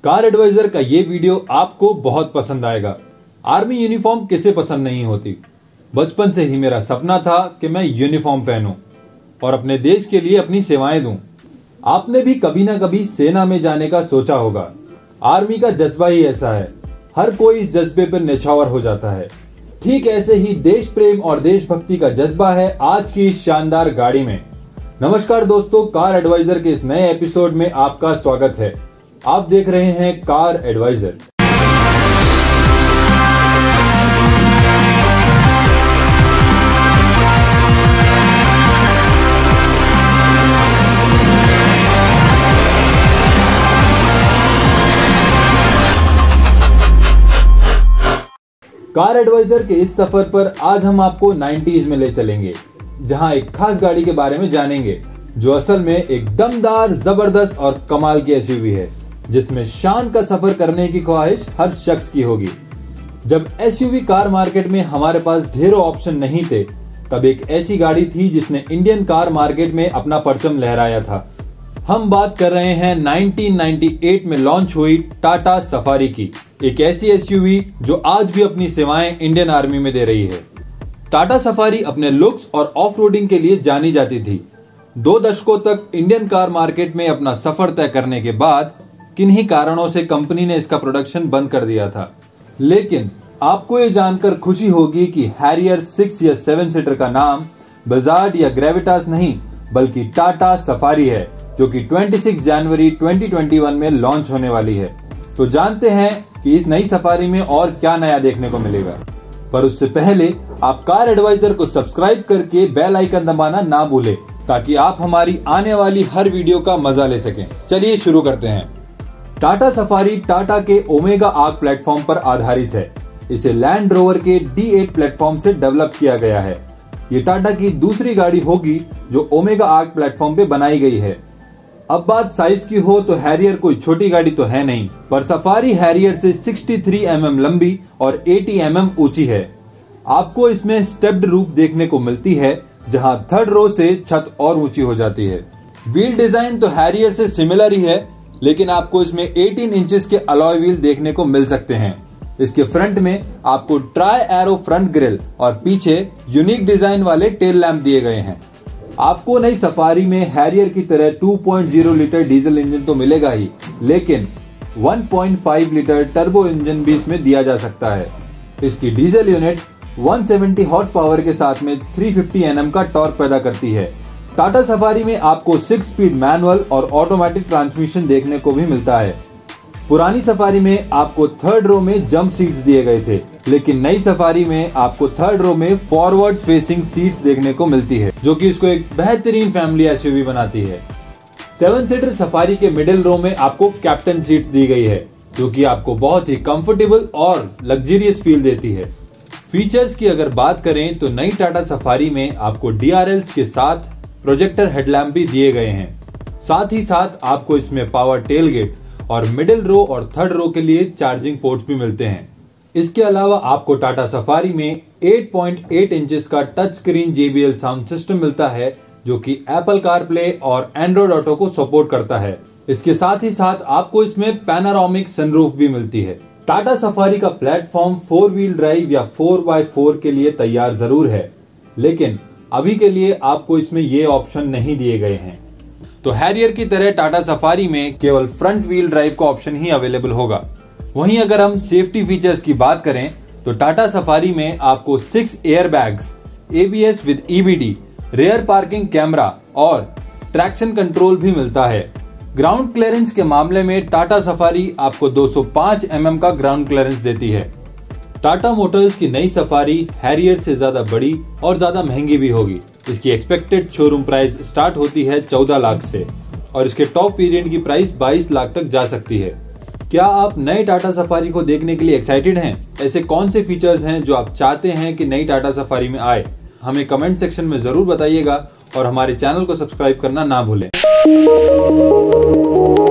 Car adviser का ये video आपको बहुत पसंद आएगा। आर्मी यूनिफॉर्म किसे पसंद नहीं होती। बचपन से ही मेरा सपना था कि मैं यूनिफॉर्म पहनूं और अपने देश के लिए अपनी सेवाएं दूं। आपने भी कभी ना कभी सेना में जाने का सोचा होगा। आर्मी का जज्बा ही ऐसा है, हर कोई इस जज्बे पर निछावर हो जाता है। ठीक ऐसे ही देश प्रेम और देशभक्ति का जज्बा है आज की इस शानदार गाड़ी में। नमस्कार दोस्तों, कार एडवाइजर के इस नए एपिसोड में आपका स्वागत है। आप देख रहे हैं कार एडवाइजर। कार एडवाइजर के इस सफर पर आज हम आपको 90s में ले चलेंगे, जहां एक खास गाड़ी के बारे में जानेंगे जो असल में एक दमदार, जबरदस्त और कमाल की एसयूवी है, जिसमें शान का सफर करने की ख्वाहिश हर शख्स की होगी। जब एसयूवी कार मार्केट में हमारे पास ढेरों ऑप्शन नहीं थे, तब एक ऐसी गाड़ी थी जिसने इंडियन कार मार्केट में अपना परचम लहराया था। हम बात कर रहे हैं 1998 में लॉन्च हुई टाटा सफारी की, एक ऐसी एसयूवी जो आज भी अपनी सेवाएं इंडियन आर्मी में दे रही है। टाटा सफारी अपने लुक्स और ऑफ रोडिंग के लिए जानी जाती थी। 2 दशकों तक इंडियन कार मार्केट में अपना सफर तय करने के बाद किन्हीं कारणों से कंपनी ने इसका प्रोडक्शन बंद कर दिया था। लेकिन आपको ये जानकर खुशी होगी कि हैरियर 6 या 7 सीटर का नाम बजाज या ग्रेविटास नहीं बल्कि टाटा सफारी है, जो कि 26 जनवरी 2021 में लॉन्च होने वाली है। तो जानते हैं कि इस नई सफारी में और क्या नया देखने को मिलेगा। पर उससे पहले आप कार एडवाइजर को सब्सक्राइब करके बेल आइकन दबाना ना भूलें, ताकि आप हमारी आने वाली हर वीडियो का मजा ले सकें। चलिए शुरू करते हैं। टाटा सफारी टाटा के ओमेगा आर्क प्लेटफॉर्म पर आधारित है। इसे लैंड रोवर के D8 प्लेटफॉर्म से डेवलप किया गया है। ये टाटा की दूसरी गाड़ी होगी जो ओमेगा आर्क प्लेटफॉर्म पे बनाई गई है। अब बात साइज की हो तो हैरियर कोई छोटी गाड़ी तो है नहीं, पर सफारी हैरियर से 63 mm लंबी और 80 mm ऊंची है। आपको इसमें स्टेप्ड रूफ देखने को मिलती है, जहां थर्ड रो से छत और ऊंची हो जाती है। व्हील डिजाइन तो हैरियर से सिमिलर ही है, लेकिन आपको इसमें 18 इंचेस के अलॉय व्हील देखने को मिल सकते हैं। इसके फ्रंट में आपको ट्राई एरो फ्रंट ग्रिल और पीछे यूनिक डिजाइन वाले टेल लैंप दिए गए हैं। आपको नई सफारी में हैरियर की तरह 2.0 लीटर डीजल इंजन तो मिलेगा ही, लेकिन 1.5 लीटर टर्बो इंजन भी इसमें दिया जा सकता है। इसकी डीजल यूनिट 170 हॉर्स पावर के साथ में 350 Nm का टॉर्क पैदा करती है। टाटा सफारी में आपको 6 स्पीड मैनुअल और ऑटोमेटिक ट्रांसमिशन देखने को भी मिलता है। पुरानी सफारी में आपको थर्ड रो में जंप सीट्स दिए गए थे, लेकिन नई सफारी में आपको थर्ड रो में फॉरवर्ड फेसिंग सीट्स देखने को मिलती है, जो कि इसको एक बेहतरीन फैमिली एसयूवी बनाती है। 7 सीटर सफारी के मिडिल रो में आपको कैप्टन सीट्स दी गई है, जो कि आपको बहुत ही कंफर्टेबल और लग्जरियस फील देती है। फीचर्स की अगर बात करें तो नई टाटा सफारी में आपको DRLs के साथ प्रोजेक्टर हेडलैम्प भी दिए गए हैं। साथ ही साथ आपको इसमें पावर टेलगेट और मिडिल रो और थर्ड रो के लिए चार्जिंग पोर्ट्स भी मिलते हैं। इसके अलावा आपको टाटा सफारी में 8.8 इंचेस का touch screen JBL sound system मिलता है, जो कि एप्पल कारप्ले और एंड्रॉइड ऑटो को सपोर्ट करता है। इसके साथ ही साथ आपको इसमें पैनारोमिक सनरूफ भी मिलती है। टाटा सफारी का प्लेटफॉर्म 4 व्हील ड्राइव या 4x4 के लिए तैयार जरूर है, लेकिन अभी के लिए आपको इसमें ये ऑप्शन नहीं दिए गए हैं। तो हैरियर की तरह टाटा सफारी में केवल फ्रंट व्हील ड्राइव का ऑप्शन ही अवेलेबल होगा। वहीं अगर हम सेफ्टी फीचर्स की बात करें तो टाटा सफारी में आपको 6 airbags, ABS with EBD, rear parking camera और ट्रैक्शन कंट्रोल भी मिलता है। ग्राउंड क्लियरेंस के मामले में टाटा सफारी आपको 205 mm का ग्राउंड क्लियरेंस देती है। टाटा मोटर्स की नई सफारी हैरियर से ज्यादा बड़ी और ज्यादा महंगी भी होगी। इसकी एक्सपेक्टेड शोरूम प्राइस स्टार्ट होती है 14 लाख से और इसके टॉप वेरिएंट की प्राइस 22 लाख तक जा सकती है। क्या आप नए टाटा सफारी को देखने के लिए एक्साइटेड हैं? ऐसे कौन से फीचर्स हैं जो आप चाहते हैं कि नई टाटा सफारी में आए? हमें कमेंट सेक्शन में जरूर बताइएगा और हमारे चैनल को सब्सक्राइब करना ना भूलें।